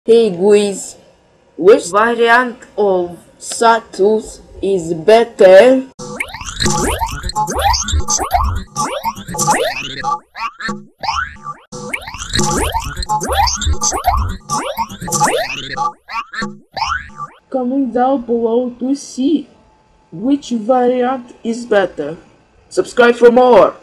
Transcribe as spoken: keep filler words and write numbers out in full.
Hey guys, which variant of sawtooth is better? Comment down below to see which variant is better. Subscribe for more!